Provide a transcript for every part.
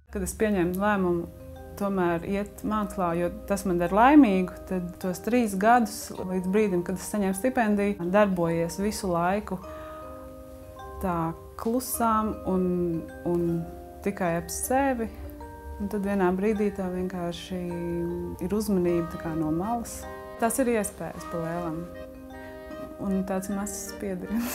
Kad es pieņēmu lēmumu tomēr iet mākslā, jo tas man dara laimīgu, tad tos 3 gadus līdz brīdim, kad es saņēmu stipendiju, darbojies visu laiku tā klusām un tikai ap sevi. Un tad vienā brīdī tā vienkārši ir uzmanība tā kā no malas. Tas ir iespējas pa lielam. Un tāds mazs spiediens.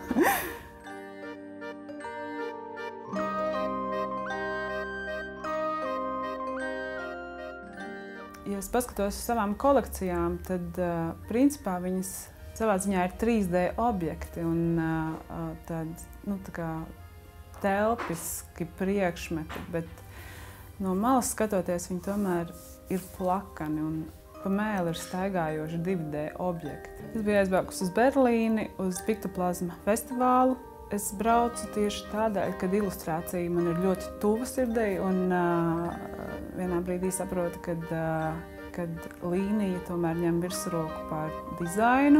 Ja es paskatos uz savām kolekcijām, tad principā viņas savā ziņā ir 3D objekti un tādi tā kā telpiski priekšmeti, bet no malas skatoties viņi tomēr ir plakani un pa mēli ir staigājoši 2D objekti. Es biju aizbraukusi uz Berlīni, uz Piktoplazma festivālu. Es braucu tieši tādēļ, kad ilustrācija man ir ļoti tuva sirdei un vienā brīdī saprotu, kad līnija tomēr ņem virsroku pār dizainu.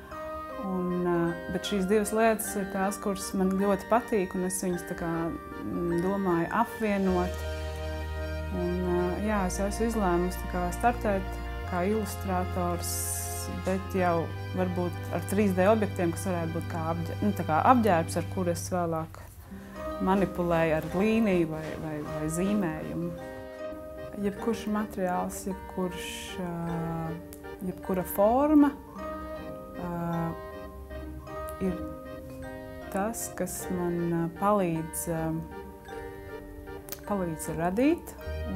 Bet šīs 2 lietas ir tās, kuras man ļoti patīk, un es viņas tā kā domāju apvienot. Jā, es esmu izlēmusi tā kā startēt kā ilustrators, bet jau varbūt ar 3D objektiem, kas varētu būt kā apģērbs, ar kuru es vēlāk manipulēju ar līniju vai zīmējumu. Jebkurš materiāls, jebkura forma ir tas, kas man palīdz radīt.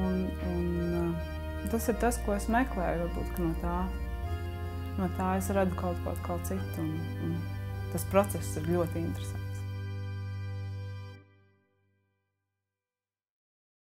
Tas ir tas, ko es meklēju, varbūt, ka no tā es radu kaut citu, un tas process ir ļoti interesants.